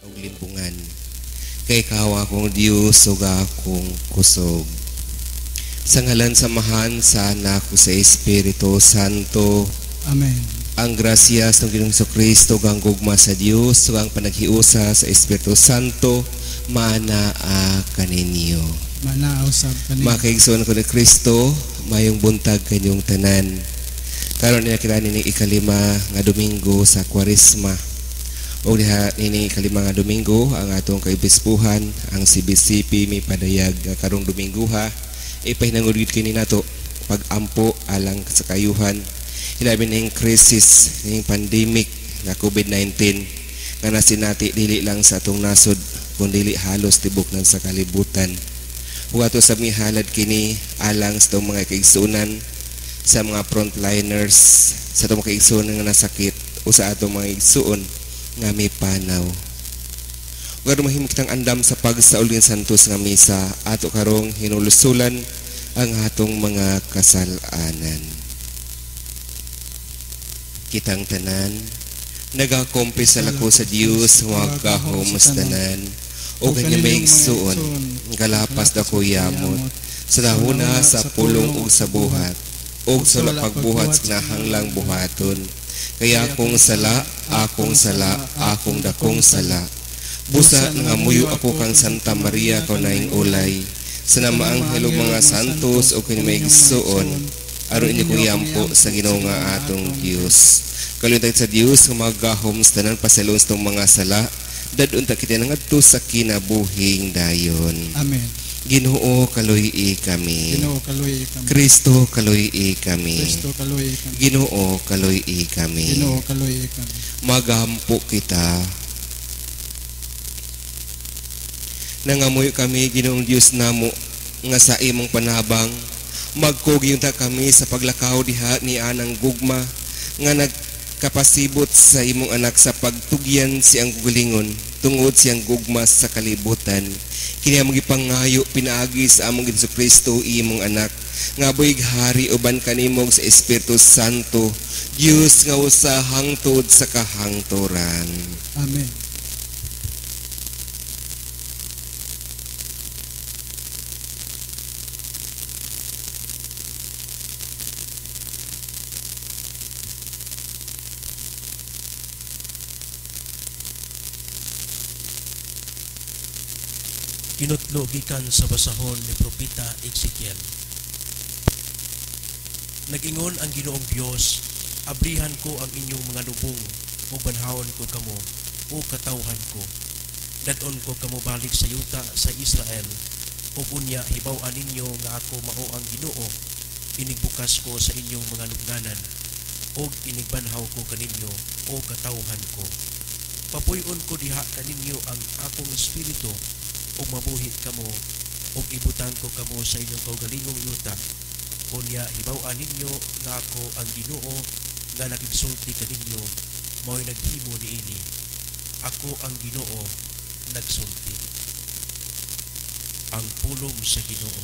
ug limbungan. Kay ikaw akong Dios ug akong kusog. Sa ngalan samahan sa anak ko sa Espiritu Santo. Amen. Ang grasya sa Ginoong Kristo, ang gugma sa Dios, ug ang panaghiusa sa Espiritu Santo, manaa kaninyo. Manaaw sab kaninyo. Makaigsoon ko ni Kristo, mayong buntag kanyong tanan. Karon niya kita nini ikalima nga Domingo sa Kwaresma. O diha nini ikalima nga Domingo ang atong kaibispuhan, ang CBCP may padayag karong Domingo ha. Ipahinangudgid kini nato pag-ampo alang sa kayuhan. Hilabi ning krisis ning pandemic nga COVID-19 nga nasinati dili lang sa atong nasod kundi halos tibok nan sa kalibutan. Ug ato sa mihalad kini alang sa itong mga kaigsunan sa mga frontliners, sa itong mga kaigsunan nga nasakit o sa atong mga igsuon nga may panaw. Ug aron mahimo kitang andam sa pagsaulin santos nga misa, ato karong hinulusulan ang atong mga kasalanan. Kitang tanan, nagakompisal ako sa Dios nga gahom sa tanan, o kanya may igsuon, galapas na ko yamot, sa lahuna sa pulong ug sa buhat, ug sa pagbuhat sa nahanglang buhaton. Kaya akong sala, akong dakong sala. Busa nga muyo ako kang Santa Maria kaunaing ulay, sa namaanghelo mga santos o kanya may igsuon, aron inyo kong yampo sa Ginoo nga atong Dios. Kalutay sa Dios nga magahom sa tanan pasalon sa mga sala, dadun ta kita nangadto sa kinabuhing dayon. Amen. Ginoo kaluy-i kami. Ginoo kaluy kami. Kristo kaluy-i kami. Kristo kaluy kami. Ginoo kaluy-i kami. Ginoo kaluy kami. Magampo kita. Nangamuyo kami Ginoong Dios namo nga sa imong panabang magkugiyong ta kami sa paglakaw diha ni anang gugma nga nagkapasibot sa imong anak sa pagtugyan siyang gulingon tungod siyang gugma sa kalibutan. Kini among gipangayo pinaagi sa among Jesucristo imong anak nga buig hari uban kanimog sa Espiritu Santo, Dios nga usa hangtod sa kahangturan. Amen. Kinutlo gikan sa basahon ni Propeta Ezekiel. Nag-ingon ang Ginoong Dios, abrihan ko ang inyong mga lubong, o banhawon ko kamo, o katawhan ko. Dadon ko kamo balik sa yuta sa Israel, o unya hibaw-an ninyo nga ako mao ang Ginoo, inigbukas ko sa inyong mga lubnganan, o inigbanhaw ko kaninyo, o katawhan ko. Papuyon ko diha kaninyo ang akong espiritu, o mabuhi kamo, o ibutang ko kamo sa inyong kaugalingong yuta. Unya hibaw-an ninyo nga ako ang Ginoo nga nagigsulti kaninyo, mao'y naghimo niini. Ako ang Ginoo nagsulti. Ang pulong sa Ginoo.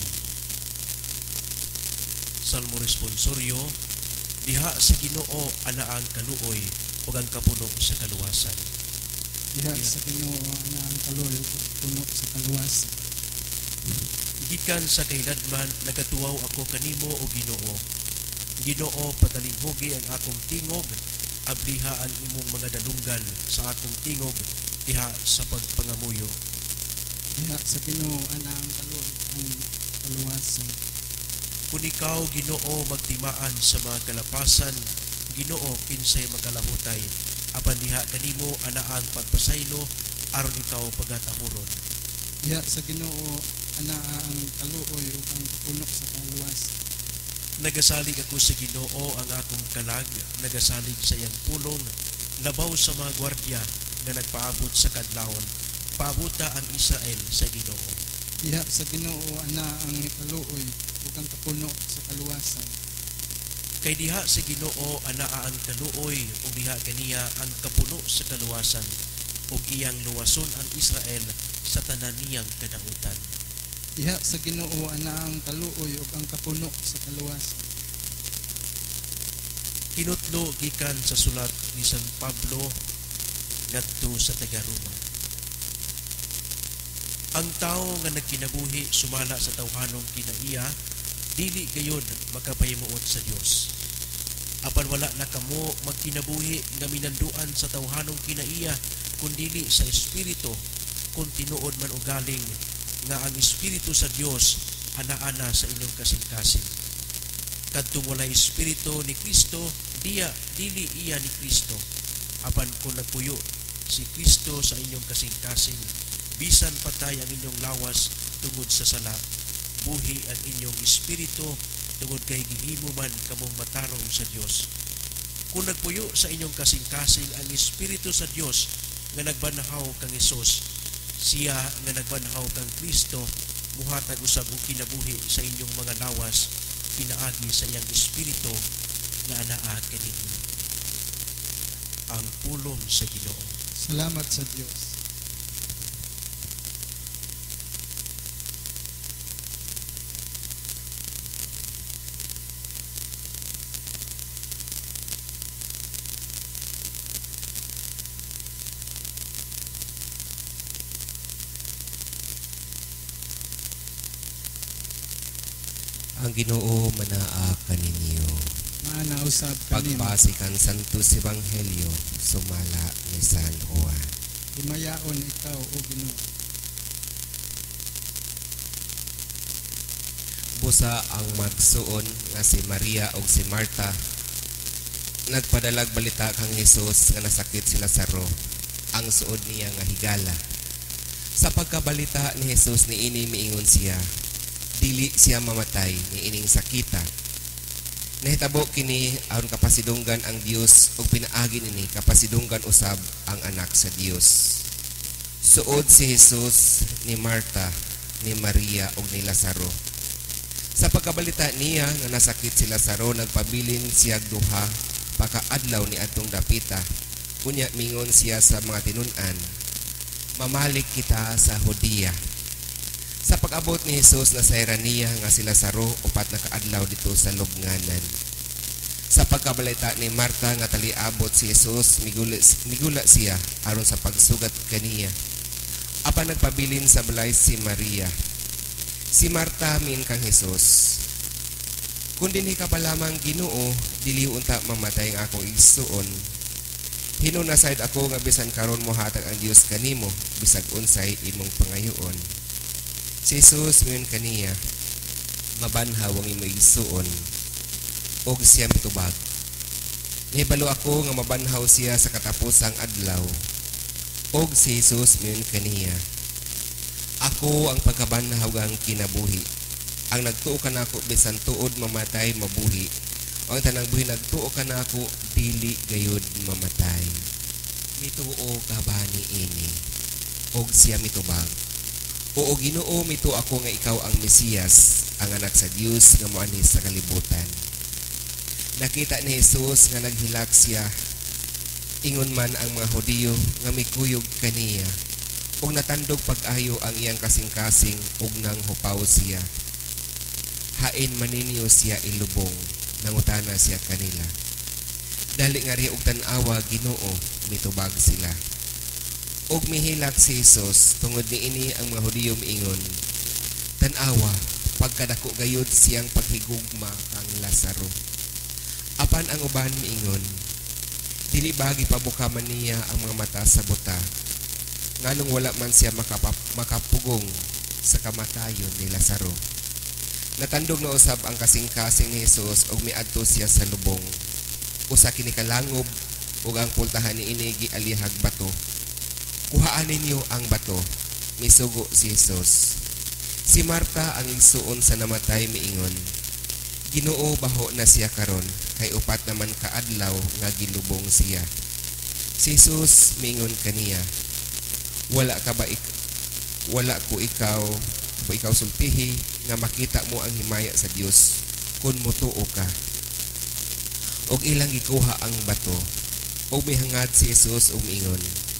Salmo responsoryo, diha sa Ginoo ana ang kaluoy ug ang kapuno sa kaluwasan. Diha sa Ginoo ana ang kaluoy puno sa kaluwasan. Gikan sa kailadman nagatuwaw ako kanimo o Ginoo. Ginoo, patalinghugi ang akong tingog, abliha ang imong mga dalunggan sa akong tingog diha sa pagpangamuyo. Diha sa Ginoo ana ang kaluoy ang kaluwasan. Kung ikaw Ginoo magtimaan sa mga kalapasan, Ginoo kinsay magalahutay, apan diha kanimo ana ang pagpasaylo aron ikaw pagatahuron. Diha sa Ginoo ana ang kaluoy ug ang puno sa kaluwasan. Nagasalig ako sa Ginoo ang akong kalag, nagasalig sa iyang pulong, labaw sa mga gwardya nga nagpaabot sa kadlawon, paabuta ang Israel sa Ginoo. Diha sa Ginoo ana ang kaluoy ug ang kapuno sa kaluwasan. Kay diha sa Ginoo anaa ang kaluoy ug diha kaniya ang kapuno sa kaluwasan, ug iyang luwason ang Israel sa tanan niyang kadahutan. Diha sa Ginoo ana ang kaluoy ug ang kapuno sa kaluwasan. Kinutlo gikan sa sulat ni San Pablo ngadto sa taga-Roma. Ang tao nga nagkinabuhi sumala sa tawhanong kinaiya, dili gayon makapahimuot sa Dios. Apan wala na kamo magkinabuhi nga minanduan sa tawhanong kinaiya, kundili sa Espiritu, kung tinuod man ugaling nga ang Espiritu sa Dios ana-ana sa inyong kasing-kasing. Kadtong walay Espiritu ni Kristo, dili iya ni Kristo. Apan kung nagpuyo si Kristo sa inyong kasing-kasing, bisan patay ang inyong lawas tungod sa sala, buhi ang inyong espiritu tungod kay gihimo man kamong matarong sa Dios. Kung nagpuyo sa inyong kasing-kasing ang Espiritu sa Dios nga nagbanhaw kang Hesus, siya nga nagbanhaw kang Kristo, muhatag usab og kinabuhi sa inyong mga lawas, pinaagi sa iyang Espiritu nga anaa kaninyo. Ang pulong sa Ginoo. Salamat sa Diyos. Ang Ginoo manaa kaninyo. Maanausab kanin. Pagpasikan Santos Ebanghelyo sumala ni San Juan. Himayaon ikaw, O Ginoo. Busa ang magsuon nga si Maria ug si Marta nagpadalag balita kang Hesus nga nasakit si Lazaro, ang suod niya nga higala. Sa pagkabalita ni Hesus niini miingon siya, dili siya mamatay niining sakita. Nahitabo kini aron kapasidunggan ang Dios ug pinaagi nini kapasidunggan usab ang anak sa Dios. Suod si Hesus ni Marta, ni Maria ug ni Lazaro. Sa pagkabalita niya nga nasakit si Lazaro, nagpabilin siya duha pakaadlaw ni atong dapita. Unya mingon siya sa mga tinun-an, mamalik kita sa Judea. Sa pag-abot ni Hesus, nasayran niya nga si Lazaro upat na kaadlaw dito sa lubnganan. Sa pagkabalita ni Marta nga taliabot si Hesus, migula siya aron sa pagsugat kaniya. Apan nagpabilin sa balay si Maria. Si Marta min kang Hesus, kung dinhi ka pa lamang Ginoo, dili unta mamatay ang akong igsuon. Hinunasayad ako nga bisan karon mohatag ang Dios kanimo, bisag unsay imong pangayoon. Si Jesus ngayon kaniya, mabanhaw ang imong igsuon, og siya mitubag. Nahibalo ako nga mabanhaw siya sa katapusang adlaw, og si Jesus ngayon kaniya, ako ang pagkabanhaw ang kinabuhi. Ang nagtuo ka nako bisan tuod mamatay mabuhi, o ang tanang buhi nagtuo ka nako dili gayud mamatay. Mituo ka ba ni ini, og siya mitubag. Oo Ginoo, mito ako nga ikaw ang Mesiyas, ang anak sa Dios nga moani sa kalibutan. Nakita ni Jesus nga naghilak siya, ingon man ang mga Hudiyo nga mikuyog kaniya, ug natandog pag-ayo ang iyang kasing-kasing ug nang hupaw siya. Hain maninyo siya ilubong, nangutana siya kanila. Dali nga ri og tan-awa Ginoo, mitubag sila. Og mihilak si Jesus tungod niini ang mga Hudiyo miingon, tan-awa, pagkadako gayud siyang paghigugma kang Lazaro. Apan ang uban miingon, dili bagi pabukaman niya ang mga mata sa buta, nganong wala man siya makapugong sa kamatayon ni Lazaro. Natandog na usab ang kasing-kasing ni Jesus og miadto siya sa lubong. Usa kini kalangob ug ang pultahan niini gialihag bato. Kuhaan ninyo ang bato, misugo si Jesus. Si Marta ang igsuon sa namatay miingon, Ginoo, baho na siya karon, kay upat naman kaadlaw nga gilubong siya. Si Jesus miingon kaniya, wala ko ikaw sultihi nga makita mo ang himaya sa Dios kun motuo ka. Og ilang gikuha ang bato, og mihangad si Jesus og miingon,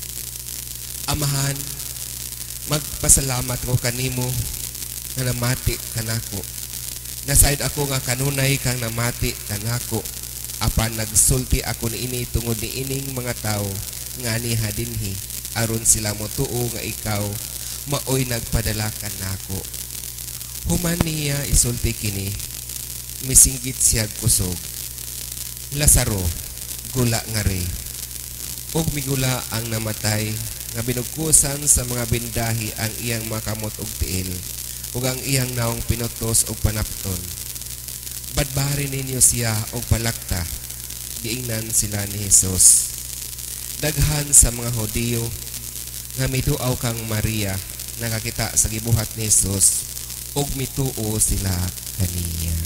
Amahan, magpasalamat ko kanimo nga namati kanako. Nasayod ako nga kanunay kang namati kanako, apan nagsulti ako niini tungod ni ining mga tao nga niha dinhi, aron sila motuo nga ikaw maoy nagpadalakan nako. Human niya isulti kini, misinggit siyag kusog. Lazaro, gula nga re. Og migula ang namatay, nga binugkusan sa mga bindahi ang iyang makamot og tiil, ug ang iyang naong pinutos og panapton. Badbari ninyo siya og palakta, giingnan sila ni Jesus. Daghan sa mga Hudiyo nga miduaw kang Maria nakakita sa gibuhat ni Jesus ug mituo sila kaniya.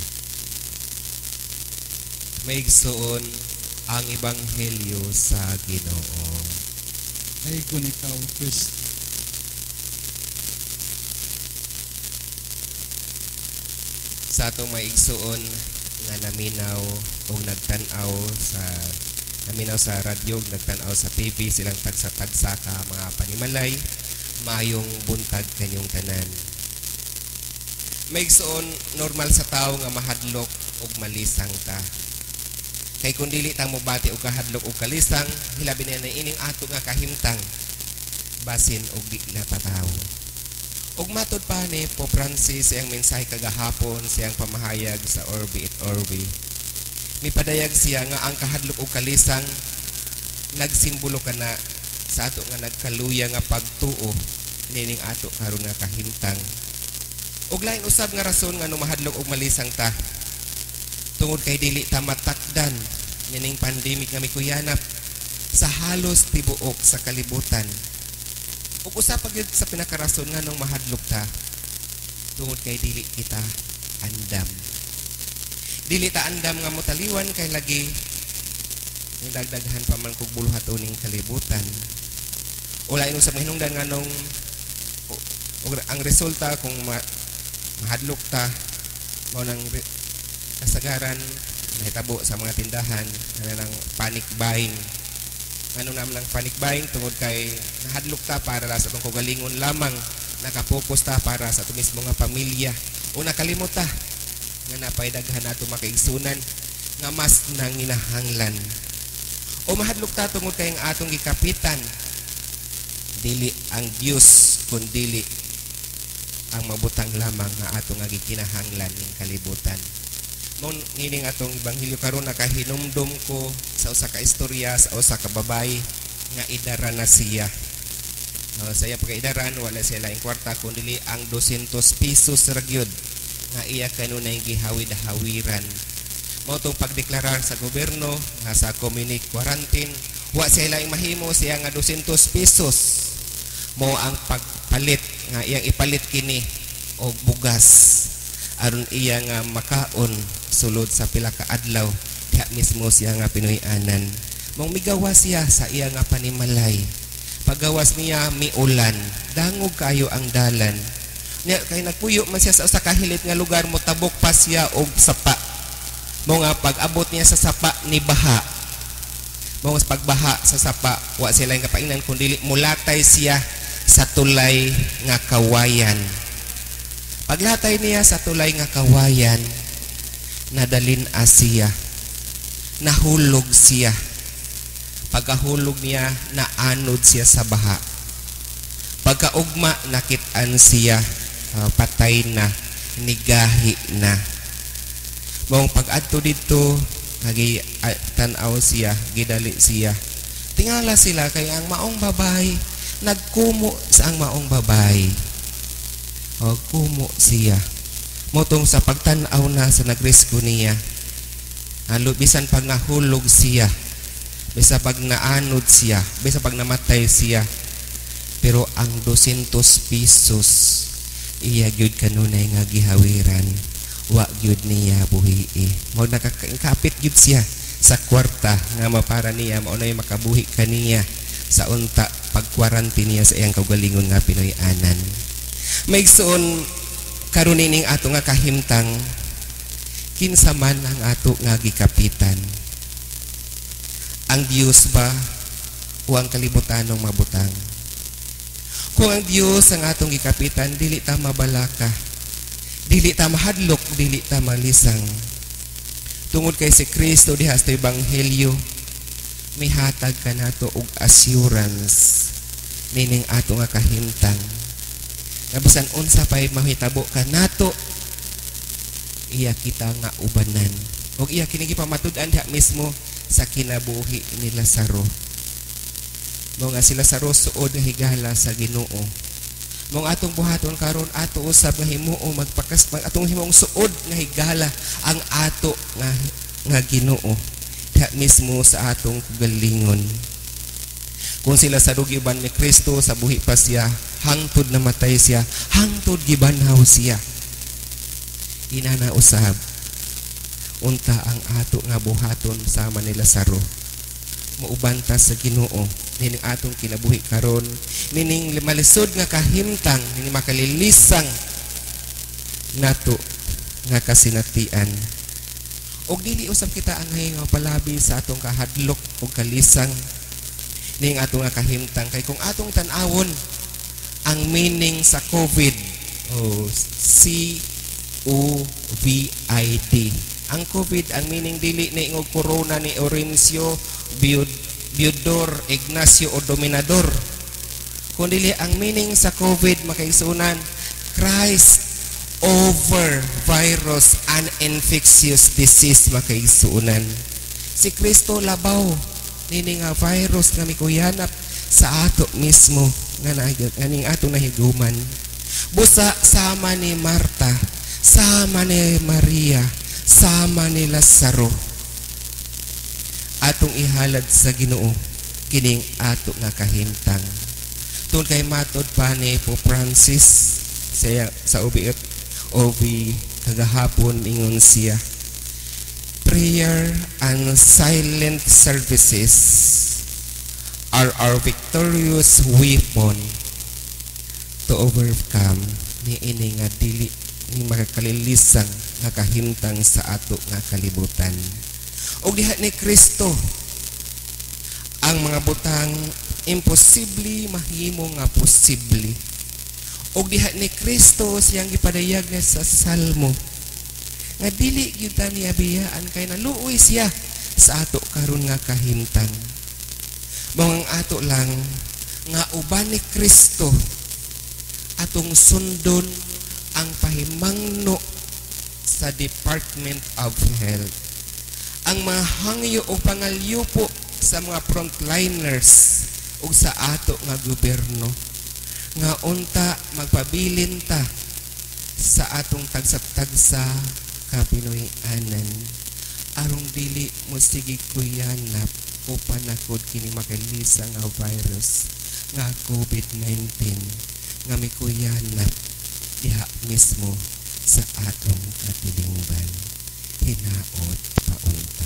Maigsoon ang ebanghelyo sa Ginoo. Daigon ikaw, Kristo. Sa atong maigsoon nga naminaw o nagtanaw sa radyo, nagtanaw sa TV, silang tagsa-tagsa ka mga panimalay, mayong buntag kanyong tanan. Maigsoon, normal sa tao nga mahadlok o malisang ta. Kay kung dili ta mo bati og kahadlok o kalisang, hilabi na ining ato nga kahimtang, basin og di na patawo. Og matod pa ni Pope Francis ang mensahe kagahapon siyang pamahayag sa Orbi et Orbi. Mipadayag siya nga ang kahadlok o kalisang nagsimbolo kana sa ato nga nagkaluya nga pagtuo nining ato karon nga kahimtang. Og lain usab nga rason nga no mahadlok og malisang ta. Tungod kay dili ta matakdan nining pandemic nga mikuyanap sa halos tibuok sa kalibutan. Ug usa pa gyud sa pinakarason nga nung mahadlok ta tungod kay dili kita andam. Dili ta andam nga motaliwan kay lagi ning dagdaghan pa man kog buluhaton ning kalibutan. Wala ino sa hinungdan nga nung ang resulta kung mahadlok ta mao nang kasagaran nahitabo sa mga tindahan ng panic buying. Ano naman lang panic buying tungod kay nahadlok ta para sa itong kagalingon lamang, nakapokus ta para sa ito mismo nga pamilya o nakalimot ta nga napaidaghan nato makaigsunan nga mas nanginahanglan o mahadlok ta tungod kay ang atong gikapitan dili ang Dios kundi ang mabutang lamang nga atong nga gikinahanglan ning kalibutan. Mon nining atong ebanghelyo karon nakahinumdum ko sa usa ka istorya sa usa ka babae nga idara na siya. Sa iyang pagkaidaran wala siya laing kwarta kundi ang 200 pesos ra gyud nga iya kanunay gihawid-hawiran. Mao tong pagdeklarar sa gobyerno nga sa community quarantine wa siya laing mahimo siya nga 200 pesos. Mao ang pagpalit nga iyang ipalit kini og bugas aron iya nga makaon sulod sa pila ka adlaw diha mismo siya nga Pinoy-anan. Mong migawas siya sa iya nga panimalay. Paggawas niya miulan, dangog kayo ang dalan. Niya kay nagpuyo man siya sa usa ka hilit nga lugar motabok pa siya og sapa. Mo nga pag-abot niya sa sapa ni baha. Mo nga pagbaha sa sapa wa sila nga kapaingnan kundi mulatay siya sa tulay nga kawayan. Paglatay niya sa tulay nga kawayan, nadalin siya, nahulog siya. Pagkahulog niya, naanod siya sa baha. Pagkaugma, nakitaan siya, patay na, nigahi na. Mong pag-adto dito, tanaw siya, gidali siya. Tingala sila kay ang maong babay, nagkumo sa ang maong babay. O kumo siya. Motong sa pagtanaw na sa nagrisko niya. Bisan pag nahulog siya. Bisa pag naanod siya. Bisa pag namatay siya. Pero ang 200 pesos iya gyud kanunay nga gihawiran. Wa gyud niya buhi. Mo nakakapit gyud siya sa kwarta nga mapara niya mao nay makabuhi kaniya sa unta pag-quarantine niya sa iyang kaugalingon nga Pinoy-anan. Maigsoon karon ning ato nga kahimtang kinsa man ang ato nga gikapitan. Ang Dios ba o ang kalibutanong mabutang? Kung ang Dios ang atong gikapitan, dili ta mabalaka, dili ta mahadlok, dili ta malisang. Tungod kay si Kristo diha sa ebanghelyo, mihatag ka nato og assurance nining ato nga kahimtang. Nga bisan unsa pay mahitabo ka nato, iya kita nga ubanan. Og iya kini gipamatud-an diha mismo sa kinabuhi ni Lazaro. Mo nga si Lazaro suod nga higala sa Ginoo. Mong atong buhaton karon ato usab nga himuo magpakas atong himong suod nga higala ang ato nga Ginoo diha mismo sa atong galingon. Kung sila sa giban ni Kristo sa buhi pa siya, hangtod namatay siya, hangtod gibanhaw siya. Inana usab unta ang ato nga buhaton sama ni Lazaro. Maubanta sa Ginoo nining atong kinabuhi karon, nining malisod nga kahimtang, nining makalilisang nato nga kasinatian. Og dili usab kita angay nga palabi sa atong kahadlok ug kalisang ning atong nga kahimtang. Kay kung atong tan-awon ang meaning sa COVID, COVID, ang COVID, ang meaning dili ni ingog corona ni Orencio Biodor Ignacio o Dominador, kundi ang meaning sa COVID makaisunan Christ over virus and infectious disease makaisunan. Si Kristo labaw nini nga virus nga mikuyanap sa ato mismo nga naning atong nahiguman. Busa sama ni Marta, sama ni Maria, sama ni Lazaro, atong ihalad sa Ginoo kining ato nga kahimtang. Tungod kay matod pa ni Pope Francis sa ubi kagahapon ingon siya, prayer and silent services are our victorious weapon to overcome ni ini nga dili ni makakalilisang nga kahimtang sa ato nga kalibutan. Og diha ni Kristo ang mga butang imposible mahimo nga posible. Og diha ni Kristo siyang gipadayag na sa Salmo nga dili gyud ta niya biyaan kay naluoy siya sa ato karon nga kahimtang. Mao ang ato lang nga uban ni Kristo atong sundon ang pahimangno sa Department of Health, ang mga hangyo o pangalyo po sa mga frontliners o sa ato nga gobyerno nga unta magpabilin ta sa atong tagsat-tagsa kapinoy-anan arong dili mo sige kuyanap o panakod kini makalisa nga virus nga COVID-19 nga mikuyanap diha mismo sa atong katilingban. Hinaot paunta.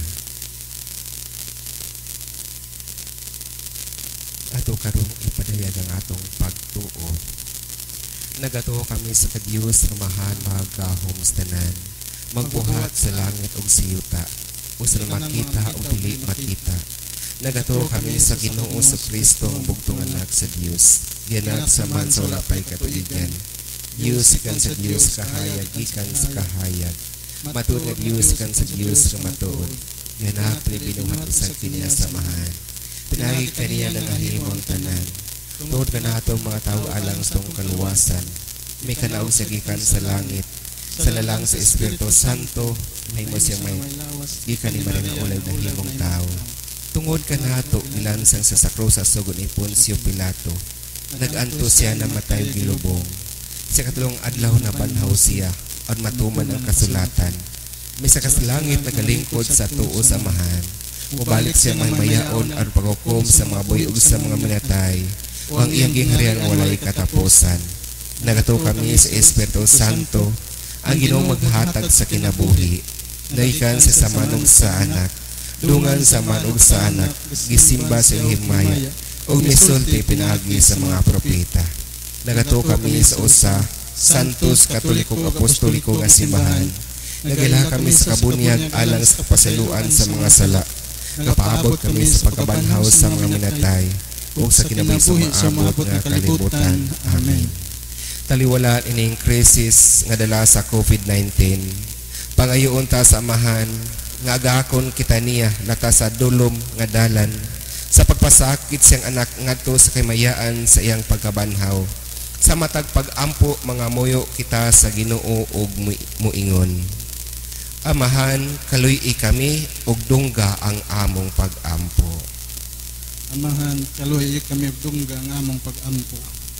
Ato karong ipadayag ang atong pagtuo. Nagato kami sa Diyos nga mahal magahom tanan, magbuhat sa langit ug siyuta, o sa makita o dili makita. Nagato kami sa Ginoo sa Kristo ang bugtong anak sa Dios, gianak sa man sa wala pay katuigan. Diyos ikan sa Diyos kahayag, ikan sa kahayag. Matuod nga Diyos ikan sa Diyos nga matuod. Gianak ni binuhat sa kanya samahan. Pinagi kaniya ng ahimong tanan. Tuod ka na itong mga tao alang sa itong kaluwasan. May kanaog sa gikan sa langit. Sa lalang sa Espiritu Santo, may mo siyang may gikan ni Maria ulay na himong tao. Tungod ka na ito, ilansang sa sakro sa sugon ni Poncio Pilato. Nag-anto siya na matay gilubong. Sa katulong adlaw na banhaw siya at matuman ang kasulatan. May sakas langit na galingkod sa tuo sa amahan. Mubalik siya may mayaon at paghukom sa mga buyog sa mga minatay. O ang iyang gingharian walay katapusan. Nagato kami sa Espiritu Santo, ang Ginoo maghatag sa kinabuhi. Naikan sa samanog sa anak, dungan sa manog sa anak, gisimba sa himaya, o misulti pinagi sa mga propeta. Nagato kami sa usa, Santos Katolikong Apostolikong nga simbahan. Nagila kami sa kabunyag alang sa kapasaluan sa mga sala. Kapaabot kami sa pagkabanhaw sa mga minatay o sa kinabuhi sa maabot nga kalibutan. Amen. Taliwalaan ining krisis nga dala sa COVID-19. Pangayoon ta sa amahan nga agakon kita niya nata sa dulom nga dalan sa pagpasakit siyang anak ngadto sa kamayaan sa iyang pagkabanhaw. Sa matag pag-ampo mga muyo kita sa Ginoo ug muingon. Amahan, kaluy-i kami ug dungga ang among pag-ampo. Amahan, kaluoy kami ug dungga ang among pag-ampo.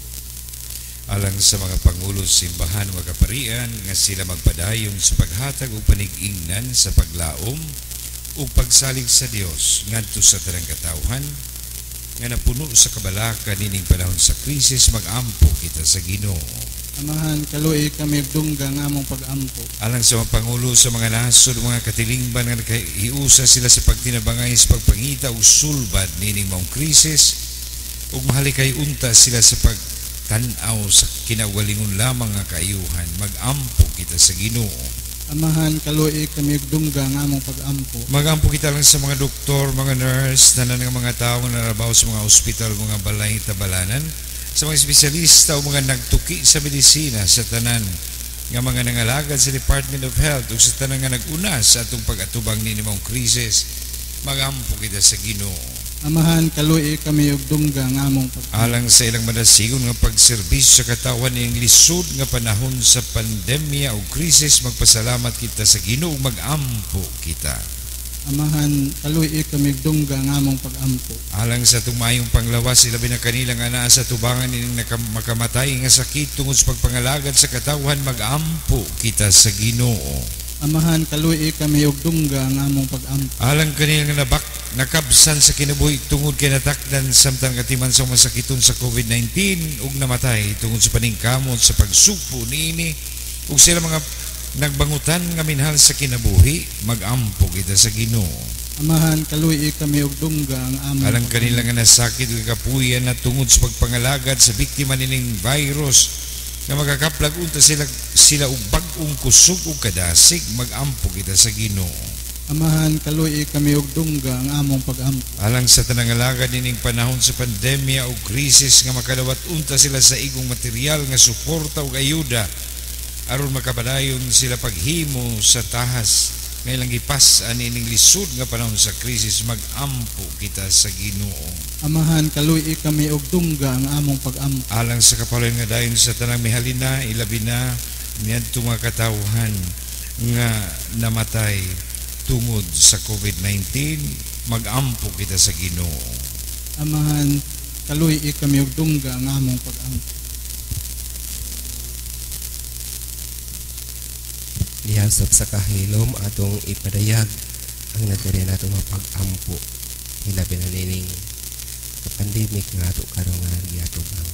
Alang sa mga pangulo sa simbahan o kaparian nga sila magpadayon sa paghatag o panig-ingnan sa paglaom o pagsalig sa Dios ngadto sa tanang katawhan nga napuno sa kabalaka nining panahon sa krisis, mag-ampo kita sa Ginoo. Amahan, kaluoy kami ug dungga ang among pag-ampo. Alang sa mga pangulo sa mga nasod, mga katilingban nga naghiusa sila sa pagtinabangay sa pagpangita o sulbad nining maong krisis ug mahalikay unta sila sa pagtanaw sa kinaugalingon lamang nga kaayuhan, mag-ampo kita sa Ginoo. Amahan, kaluoy kami ug dungga ang among pag-ampo. Mag-ampo kita lang sa mga doktor, mga nurse, tanan nga mga tao nga narabaw sa mga ospital, mga balay tabalanan, sa mga espesyalista o mga nagtuki sa medisina, sa tanan nga mga nangalagad sa Department of Health o sa tanan nga nag-una sa atong pag-atubang ninimong krisis, mag-ampo kita sa Ginoo. Amahan, kaluoy kami ug dungga ang among pag-ampo. Alang sa ilang madasigon nga pagserbisyo sa katawan ning lisod nga panahon sa pandemya o krisis, magpasalamat kita sa Ginoo, mag-ampo kita. Amahan, kaluoy kami ug dungga ang among pag-ampo. Alang sa tumayong panglawas, ilabi na kanilang ana sa tubangan nining makamatay nga sakit tungod sa pagpangalagad sa katawan, mag-ampo kita sa Ginoo. Amahan, kaluoy kami ug dungga ang among pag-ampo. Alang kanilang nakabsan sa kinabuhi tungod kay natakdan samtang katiman sa masakiton sa COVID-19 ug namatay tungod sa paningkamot sa pagsupo niini ug sila mga nagbangutan nga minhal sa kinabuhi, mag-ampo kita sa Ginoo. Amahan, kaluoy kami ug dungga ang among Alang pag-ampo. kanila nga nasakit ug kapuyan na tungod sa pagpangalagad sa biktima nining virus nga magakaplag unta sila og bag-ong kusog ug kadasig, mag-ampo kita sa Ginoo. Amahan, kaluoy kami ug dungga ang among pag-ampo. Alang sa tanang alagad nining panahon sa pandemya o krisis nga makadawat unta sila sa igong material nga suporta ug ayuda aron makapadayon sila paghimo sa tahas nga ilang gipas-an ining lisod nga panahon sa krisis, mag-ampo kita sa Ginoo. Amahan, kaluoy kami ug dungga ang among pag-ampo. Alang sa kapaloy nga dayon sa tanang mihalina, ilabi na niadto mga katawhan nga namatay tungod sa COVID-19, mag-ampo kita sa Ginoo. Amahan, kaluoy kami ug dungga ang among pag-ampo. Lihasap sa kahilom atong ipadayag ang natiri nato mapag-ampo. Hilabi na nining pandemic nga ato karon nga nagyatubang.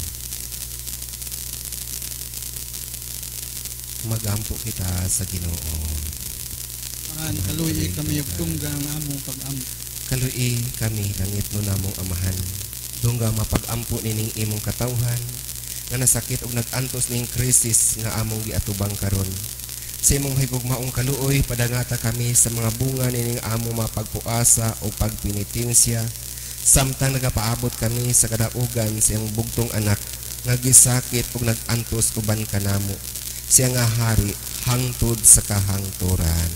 Mag-ampo kita sa Ginoo. Amahan, kaluoy kami ug dungga ang among pag-ampo. Kaluy kami langit mo namong amahan. Dungga mapag-ampo nining imong katawhan nga nasakit ug nag-antos ning krisis nga among giatubang karon. Sa imong higugmaong kaluoy, padangata kami sa mga bunga nining among mapagpuasa o pagpinitensya, samtang nagapaabot kami sa kadaugan sa iyong bugtong anak nga gisakit ug nag-antos uban kanamo. Siya nga hari hangtod sa kahangturan.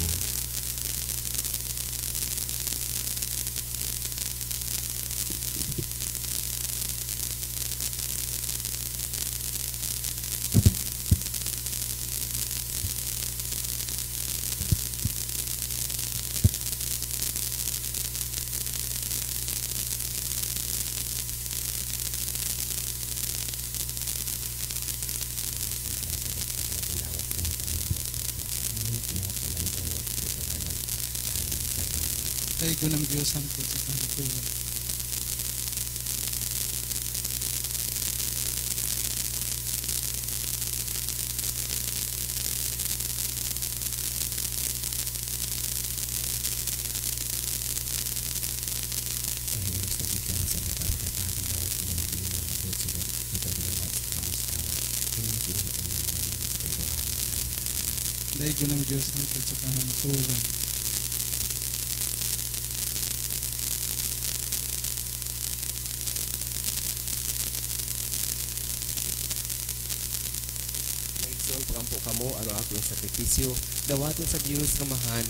Tay ko ng Diyos ang sa kahitulan. Tay ko ng Diyos ang sa kahitulan. Maigsoon pagampo kamo ano akong sakripisyo, dawaton sa Dios kamahan,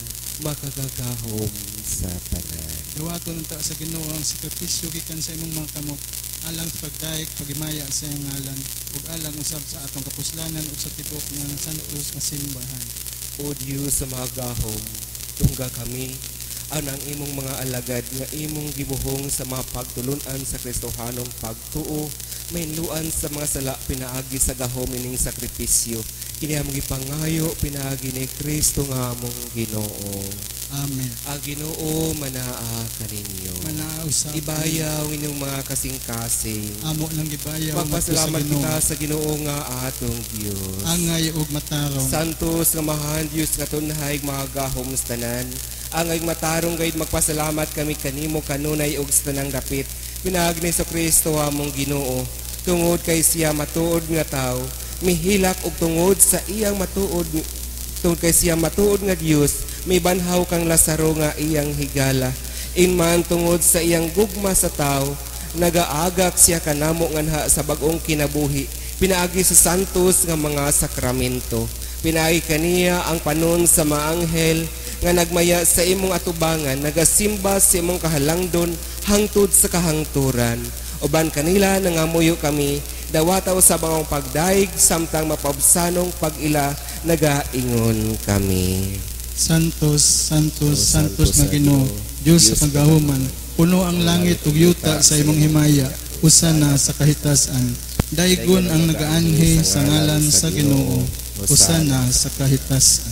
makagagahom sa tanan. Dawaton ta sa Ginoo ang sakripisyo gikan sa imong mga kamot alang sa pagdayeg pagimaya sa iyang ngalan ug alang usab sa atong kapuslanan ug sa tibok nga santos nga simbahan. O Diyos sa mga gahom, tungga kami, anang imong mga alagad nga imong gibuhong sa mga pagtulunan sa Kristohanong pagtuo, mainluan sa mga sala pinaagi sa gahom ining sakripisyo, kini among gipangayo pinaagi ni Kristo nga among Ginoo. Amen. Ang Ginoo manaa kaninyo. Manausap Ibayaw inyong mga kasing-kasing. amo lang gibayaw Magpasalamat ngadto kita sa sa Ginoo nga atong Dios. angay ug matarong. Santos nga mahan Dios nga tunhay mga gahom sa tanan. Angay matarong gayud magpasalamat kami kanimo kanunay ug sa tanang dapit. Pinaagi ni Kristo among Ginoo. Tungod kay siya matuod nga tawo, mihilak og tungod sa iyang matuod. Tungod kay siya matuod nga Dios, may banhaw kang Lazaro nga iyang higala. Inman tungod sa iyang gugma sa tawo, nagaagak siya kanamo nganha sa bag-ong kinabuhi. Pinaagi sa santos nga mga sakramento. Pinaagi kaniya ang panon sa mga anghel nga nagmaya sa imong atubangan, nagasimba sa imong kahalangdon hangtod sa kahangturan. Uban kanila nangamuyo kami, dawataw sa bangong pagdaig, samtang mapabsanong pag-ila, nagaingon kami. Santos, Santos, Santos nga Ginoo, Dios sa paggahuman, puno ang langit ug yuta sa imong himaya, usana sa kahitasan. Daygon ang nagaanhi sa ngalan sa Ginoo, usana sa kahitasan.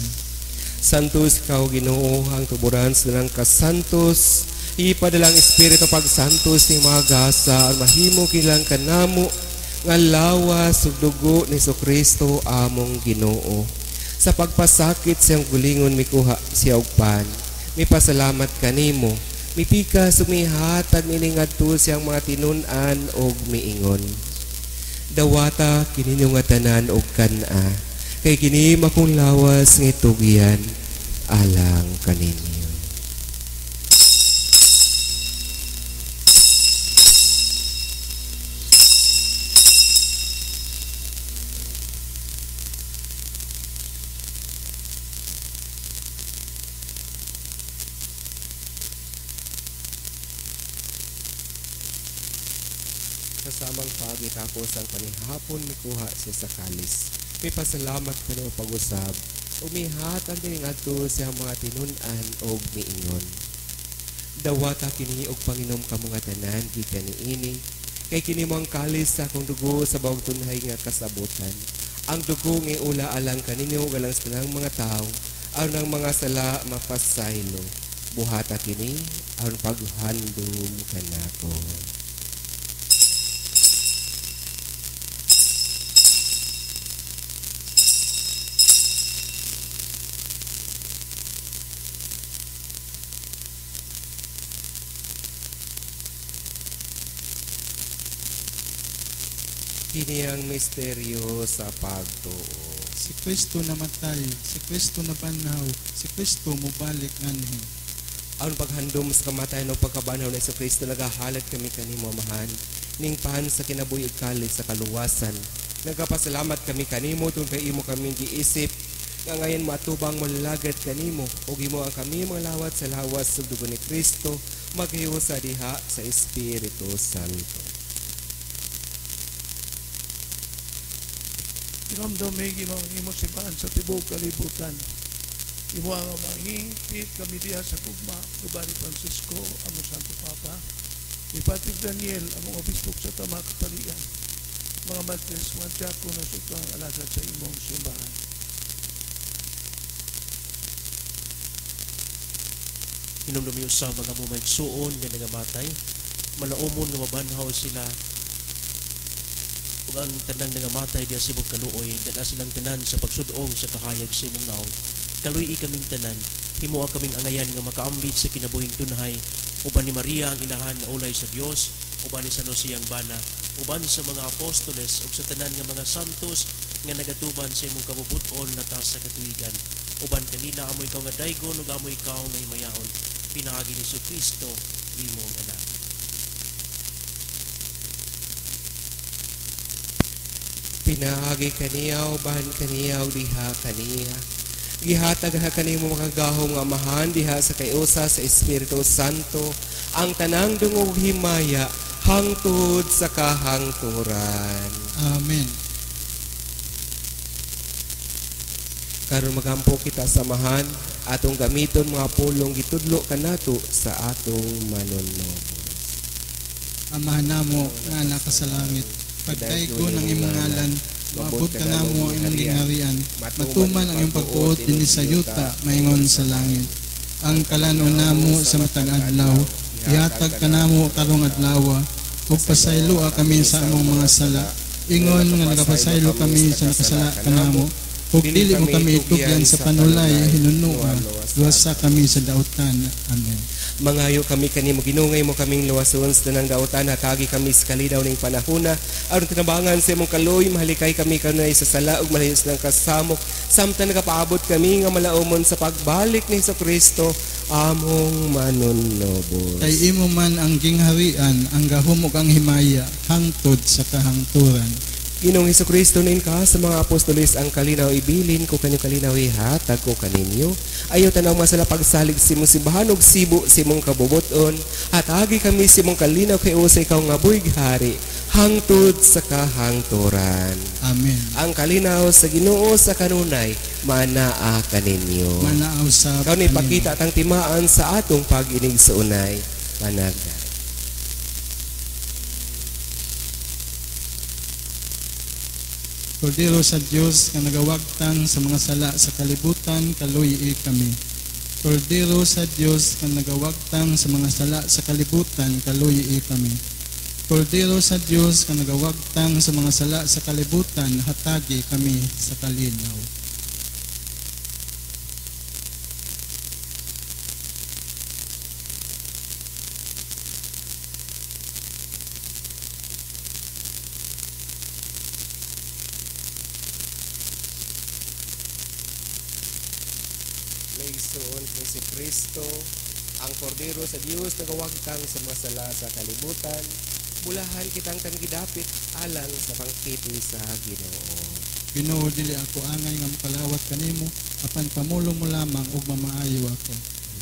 Santos ikaw Ginoo, ang tuburan sa dalang kasantos, ipadalang espiritu pagsantos ni mga gasa, mahimo kilang kanamo, nga lawas ug dugo ni Kristo among Ginoo. Sa pagpasakit siyang gulingon mikuha siya og pan, mipasalamat kanimo, mipikas ug mihatag nining adto siyang mga tinun-an og miingon. Dawata kininyo nga tanan og kana, kay kini makong lawas nga itugyan alang kaninyo. Kasamang pagitapos ang panihapon mikuha siya sa kalis. May pasalamat ka na pag-usab. Umihatag din adto sa mga tinun-an og miingon. Dawata kini og Panginom ka mga tanan gikan niini. Kay kini mo ang kalis sa akong dugo sa bawang tunhay nga kasabutan. Ang dugo nga ula alang kaninyo galang sa tanang mga tao aron ang mga sala mapasaylo. Buhata kini aron paghandom kanako. Kini ang misteryo sa pagtuo. Si Kristo namatay, si Kristo nabanhaw, si Kristo mubalik nganhi. Aron paghandom sa kamatayan o pagkabanaw na sa Kristo, nagahalat kami kanimo amahan, ning pan sa kinabuhi ug kalis sa kaluwasan. Nagapasalamat kami kanimo tungod kay imo kaming giisip nga ngayon matubang malagad kanimo ug imo ang kami mga lawat sa lawas sa dugo ni Kristo maghiwo sa diha sa Espiritu Santo. Iramdam may imong simbahan sa tibok kalibutan. Imo ang mangingpit kami diha sa gugma, Gubani Francisco, among Santo Papa, ni Patrick Daniel, among obispok sa Tama Kapalian, mga matres, mga tiyako na sutang alagad sa imong simbahan. Inomdom yung sa mga mumaysuon nga nagamatay, malaumon nga mabanhaw sila ug ang tanang nangamatay diya sa ibong kaluoy, dala silang tanan sa pagsudong sa kahayag sa imong naong. Kaluy kaming tanan, himo kaming angayan nga makaambit sa kinabuhing tunhay, uban ni Maria ang inahan na ulay sa Dios, uban ni San Jose ang bana, uban sa mga apostoles ug sa tanan nga mga santos nga nagatuban sa imong kabubuton na taas sa katuigan. Uban kanila amoy ikaw nga daygon ug amoy ikaw nga himayaon. Pinaagi ni Kristo imong anak. Pinaagi kaniya uban kaniya diha kaniya. Gihatag ha kanimo mga gahom nga amahan diha sa kayusa sa Espiritu Santo ang tanang dungog himaya hangtod sa kahangturan. Amen. Karon magampo kita samahan atong gamiton mga pulong gitudlo kanato sa atong manunobos. Amahan namo nga naka sa langit, pagdaygon ang imong ngalan, maabot ka namo ang imong gingharian, matuman ang imong pagtuot dinhi sa yuta maingon sa langit. Ang kalanon namo sa matag adlaw, ihatag ka namo karong adlaw, ug pasayloa kami sa among mga sala. Ingon nga nagapasaylo kami sa nakasala kanamo. Ug dili mo kami itugyan sa panulay hinunuan, luwasa kami sa dautan. Amen. Mangayo kami kanimo ginungay mo kaming luwason sa tanang dautan, hatagi kami sa kalinaw ning panahona aron tinabangan sa imong kaloy, mahalikay kami kanunay sa sala ug malayos ng kasamok samtang nagapaabot kami nga malaumon sa pagbalik ni Jesucristo among manunobos. Kay imo man ang gingharian, ang gahom ug ang himaya hangtod sa kahangturan. Ginoong Jesucristo nin ka sa mga apostoles ang kalinaw ibilin ko kanyo kalinaw ihatag ko kaninyo. Ayaw tanaw masala pagsalig simong simbahan og sibo simong kabubuton. Hatagi kami simong kalinaw kay usay kaw nga buig hari hangtod sa kahangturan. Amen. Ang kalinaw sa Ginoo sa kanunay manaa kaninyo. Manaaw sa Kaw ni pakita tang timaan sa atong pag-inig sa unay panagda. Kordero sa Dios nga nagawagtang sa mga sala sa kalibutan, kaluyi kami. Kordero sa Dios nga nagawagtang sa mga sala sa kalibutan, kaluyi kami. Kordero sa Dios nga nagawagtang sa mga sala sa kalibutan, hatagi kami sa kalinaw. Igsoon ni si Kristo, ang kordero sa Dios nagawagtang sa mga sala sa kalibutan, bulahan kitang tanggidapit alang sa pangkiti sa Ginoo. Ginoo, dili ako angay nga makalawat kanimo, apan pamulong mo lamang ug mamaayo ako.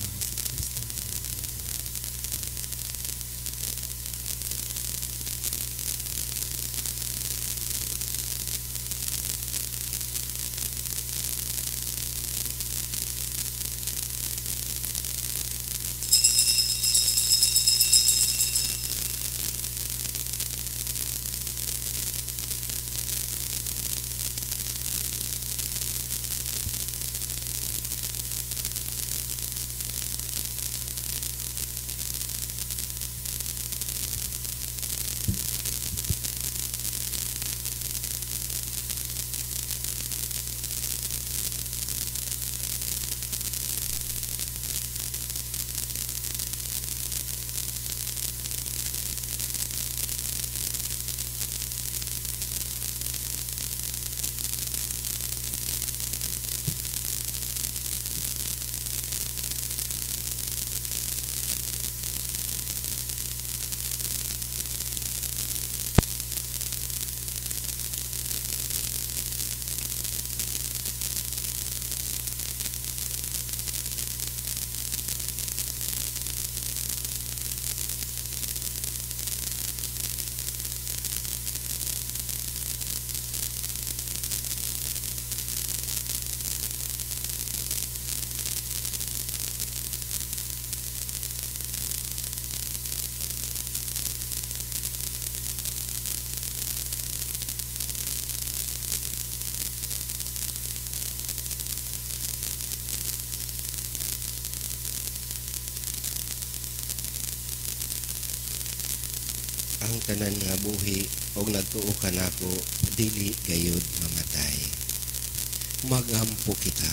Ang tanan nga buhi og nagtuo kanako dili gayud mamatay. Magampo kita.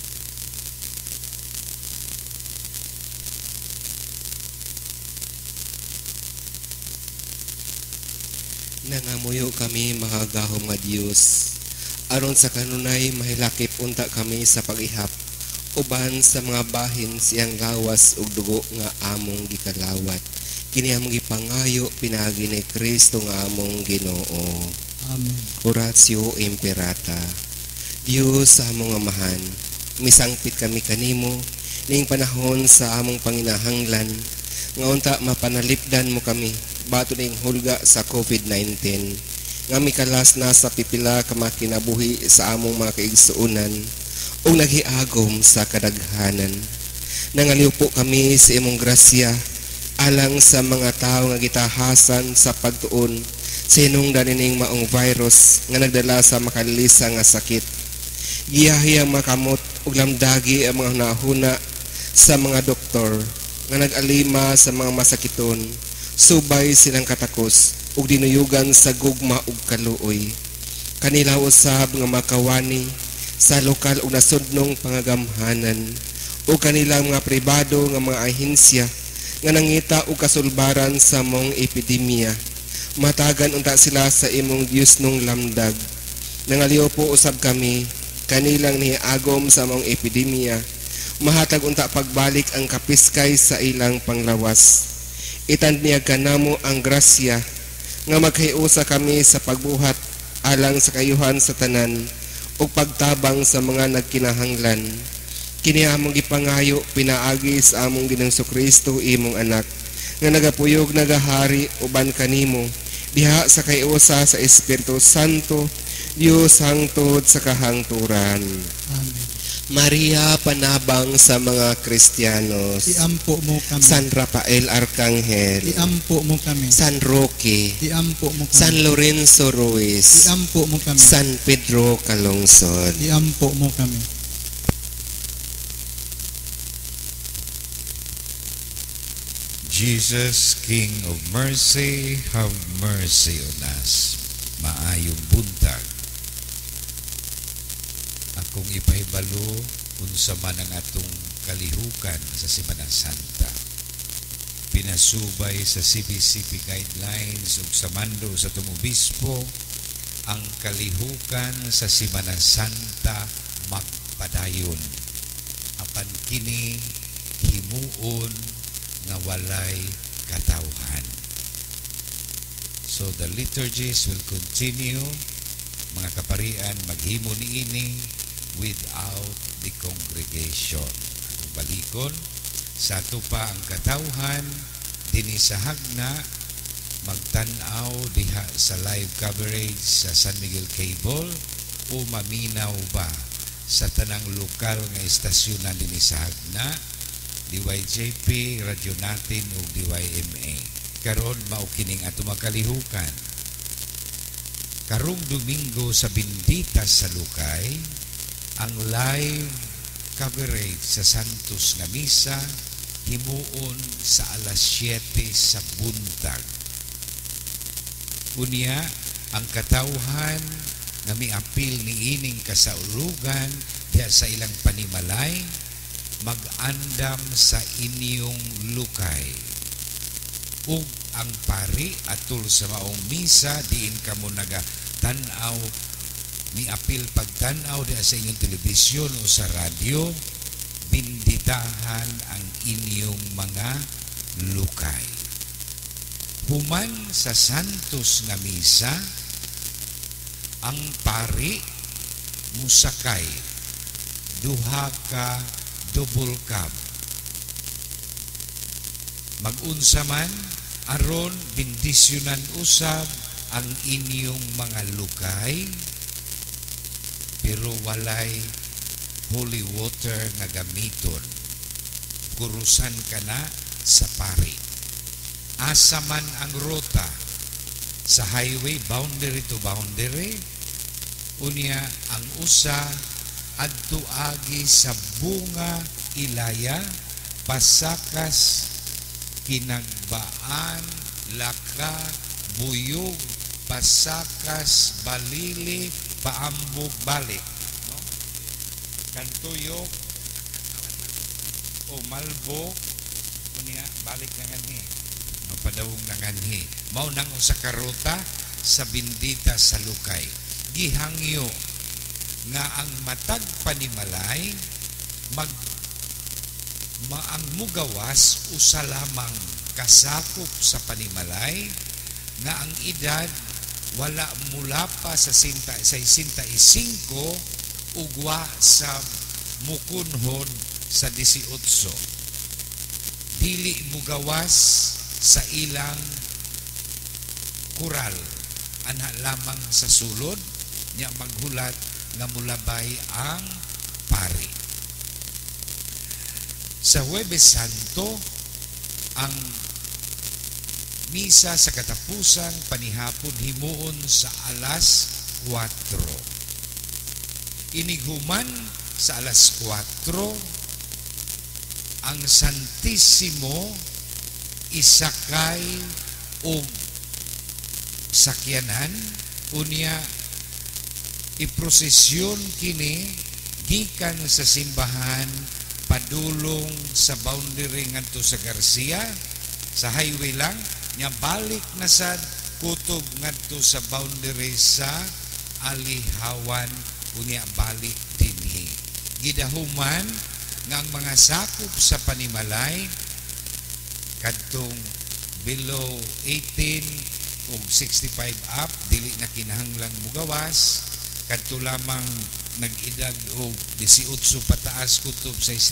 Nangamuyo kami mga gahom nga Dios aron sa kanunay mahilakip unta kami sa pag-ihap uban sa mga bahin siyang gawas ug dugo nga among gikalawat. Kini among gipangayo pinagi ni Kristo nga among Ginoo. Amen. Oratio Imperata. Dios sa among amahan, misangpit kami kanimo ning panahon sa among panginahanglan nga unta mapanalipdan mo kami bato ning hulga sa COVID-19 nga mikalas na sa pipila ka mga kinabuhi sa among mga kaigsuonan o naghiagom sa kadaghanan. Nangaliw po kami sa imong grasya alang sa mga tao nga gitahasan sa pagtuon sa hinungdan ning maong virus nga nagdala sa makalisa nga sakit. Giyahiyang makamot ug lamdagi ang mga hunahuna sa mga doktor nga nag-alima sa mga masakiton, subay silang katakos ug dinuyugan sa gugma ug kaluoy. Kanila usab nga makawani sa lokal ug nasudnong pangagamhanan o kanilang mga pribado nga mga ahensya nga nangita og kasulbaran sa mong epidemya. Matagan unta sila sa imong Dios nung lamdag. Nangaliw po usab kami kanilang niagom sa mong epidemya. Mahatag unta pagbalik ang kapiskay sa ilang panglawas. Itandniyag kanamo ang grasya nga maghiusa kami sa pagbuhat alang sa kayuhan sa tanan ug pagtabang sa mga nagkinahanglan. Kini among gipangayo pinaagi sa among Ginoong Kristo imong anak nga nagapuyog nagahari uban kanimo diha sa kayusa sa Espiritu Santo, Dios hangtod sa kahangturan. Amen. Maria, panabang sa mga Kristiyanos. Iampo mo kami. San Rafael Arcangel. Iampo mo kami. San Roque. Iampo mo kami. San Lorenzo Ruiz. Iampo mo kami. San Pedro Calungsod. Iampo mo kami. Jesus, King of mercy, have mercy on us. Maayong buntag. Akong ipahibalo unsa man ang atong kalihukan sa Semana Santa. Pinasubay sa CBCP guidelines ug sa mando sa atong obispo ang kalihukan sa Semana Santa magpadayon. Apan kini himuon nga walay katawhan. So the liturgies will continue. Mga kaparian, maghimo niini without the congregation. Atong balikon, sa ato pa ang katawhan, dinhi sa hagna, magtanaw diha sa live coverage sa San Miguel Cable o maminaw ba sa tanang lokal nga istasyonan dinhi sa hagna, DYJP, Radyo Natin o DYMA. Karon mao kining ato makalihukan. Karong Domingo sa Bendita sa Lukay, ang live coverage sa Santos nga Misa himuon sa alas 7 sa buntag. Unya, ang katawhan na miapil ni ining kasaulugan diya sa ilang panimalay, mag-andam sa inyong lukay. Ug ang pari atul sa maong misa diin kamo naga-tanaw ni apil pagtanaw diha sa inyong telebisyon o sa radyo, binditahan ang inyong mga lukay. Human sa Santos nga misa, ang pari musakay duha ka double cab. Mag-unsa man aron bendisyonan usab ang inyong mga lukay, pero walay holy water nga gamiton. Kurusan ka na sa pari. Asa man ang ruta sa highway boundary to boundary, unya ang usa adto agi sa bunga ilaya, pasakas Kinagbaan, Laka, Buyog, Pasakas, Balili, Paambog, Balik. No? Kantuyok, o Malbo, kunya balik na nganhi. Mapadawong na nganhi. Mao nang sa karuta sa Bendita sa Lukay. Gihangyo nga ang matag panimalay ang mugawas usa lamang kasakop sa panimalay nga ang edad wala mula pa sa 65 ugwa sa mukunhon sa 18. Dili mugawas sa ilang kural ana lamang sa sulod nya maghulat nga mulabay ang pari. Sa Huwebes Santo, ang misa sa katapusang panihapon himuon sa alas 4. Inighuman sa alas 4, ang Santissimo isakay og sakyanan unya iprosesyon kini gikan sa simbahan padulong sa boundary ngadto sa Garcia sa highway lang nya balik na sad kutob ngadto sa boundary sa Alihawan unya balik dinhi. Gidahuman nga ang mga sakop sa panimalay kadtong below 18 ug 65 up dili na kinahanglang mugawas kadto lamang nag-edad og 18 pataas kutob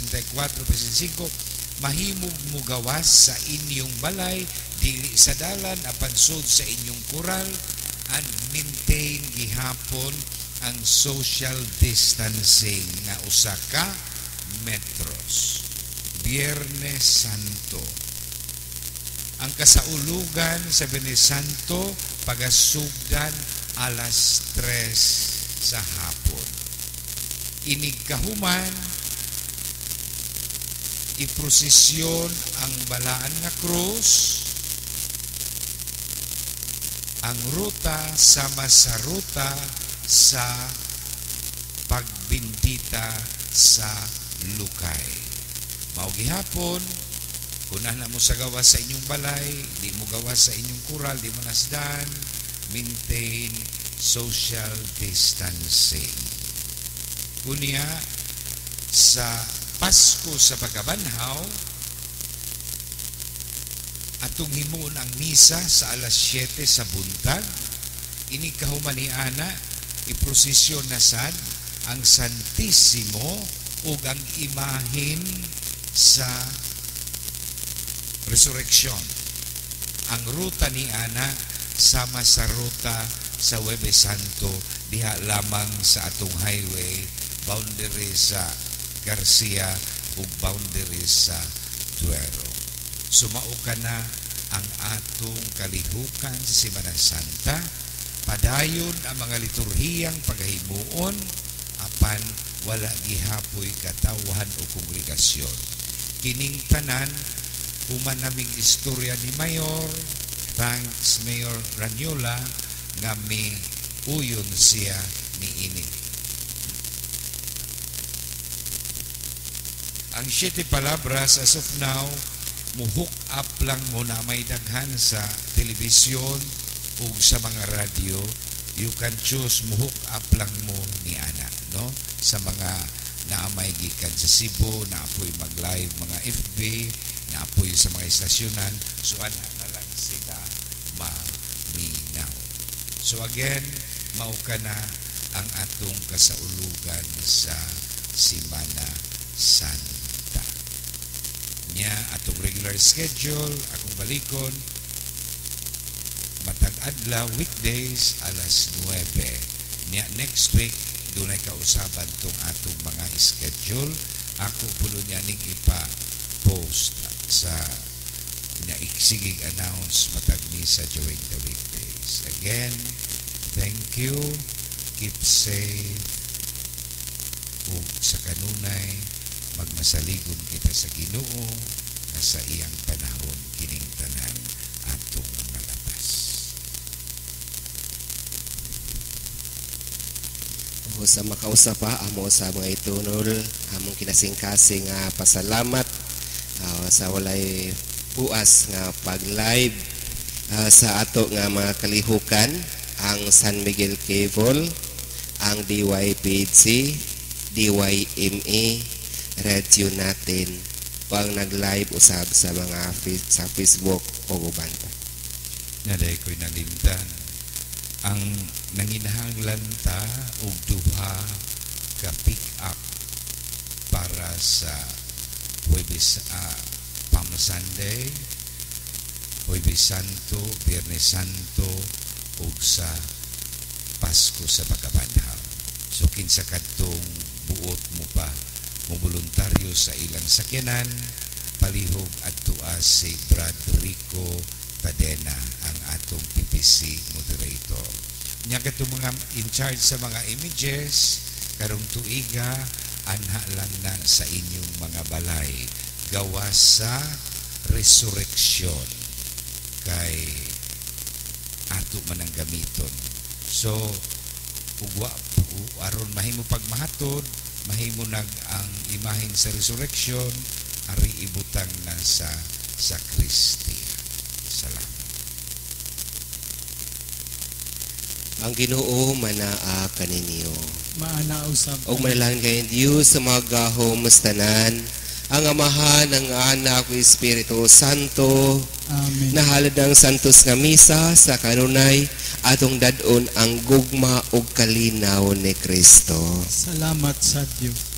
64-65 mahimog mugawas sa inyong balay dili sa dalan apan sud sa inyong kural and maintain gihapon ang social distancing nga usa ka metros. Biyernes Santo, ang kasaulugan sa Biyernes Santo pagasugdan alas 3 sa hapon. Inig kahuman iprosesyon ang balaan nga krus, ang ruta sama sa ruta sa pagbindita sa lukay. Mao gihapon kunah na mo sa gawas sa inyong balay, di mo gawas sa inyong kural, di mo nasdan, maintain social distancing. Kunya sa Pasko sa pagkabanhaw atong himuon ang misa sa alas 7 sa buntag. Ini kahuman ni ana iprosesyon na sad ang Santissimo ug ang imahin sa resurrection. Ang ruta ni ana sama sa ruta sa Huwebes Santo diha lamang sa atong highway boundary sa Garcia ug boundary sa Duero. Sumao ka na ang atong kalihukan sa Semana Santa, padayon ang mga liturhiyang paghimuon apan wala gihapoy katawhan o kongregasyon. Kining tanan human naming istorya ni Mayor, thanks Mayor Ranyola nga may uyon siya ni ini. Ang 7 palabras as of now muhook up lang mo na may daghan sa telebisyon o sa mga radio. You can choose muhook up lang mo ni ana, no? Sa mga naamay gikan sa Cebu, naapoy mag-live mga FB, naapoy sa mga estasyonan, so ana na lang sila maminaw. So again, mao ka na ang atong kasaulugan sa Semana Santa. Nya atong regular schedule, akong balikon, matag adlaw weekdays alas 9. Nya next week dunay kausaban tong atong mga schedule. Ako pulo niya ning ipa-post sa naiksigig announce matag misa during the weekdays. Again, thank you. Keep safe. Ug sa kanunay magmasaligon kita sa Ginoo na sa iyang panahon kining tanan atong nalapas. O sa makausap pa amo sa mga itunol among kinasing-kasing nga pasalamat sa walay puas nga pag-live sa ato nga mga kalihukan, ang San Miguel Cable, ang DYPG, DYMA radio natin o ang nag-live usab sa mga sa Facebook o uban pa. Naday ko'y nalimtan ang nanginahanglan ta og duha ka pick up para sa Huwebes Palm Sunday Huwebes Santo, Biyernes Santo, ug sa Pasko sa pagkabanhaw. So kinsa kadtong buot mo pa mo voluntaryo sa ilang sakyanan, palihog adtua si Brad Rico Padena ang atong PPC moderator. Nya kadtong mga in charge sa mga images karong tuiga anha lang na sa inyong mga balay gawa sa resurrection kay ato man ang gamiton. So ugwa aron mahimo pagmahatod, mahimo nag ang imahen sa resurrection ari ibutang na sa sakristia. Salamat. Ang Ginoo manaa kaninyo. Maana usab. Og manalangin kayo Dios sa mga gahom tanan, ang Amahan, ang Anak, o Espiritu Santo, Amen. nahalad ang santos nga misa sa kanunay atong dadon ang gugma ug kalinaw ni Kristo. Salamat sa Dios.